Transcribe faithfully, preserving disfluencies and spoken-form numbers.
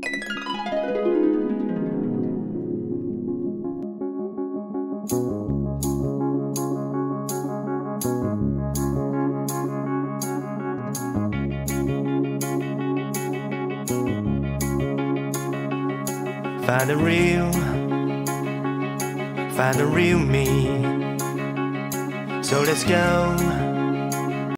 Find the real, find the real me. So let's go.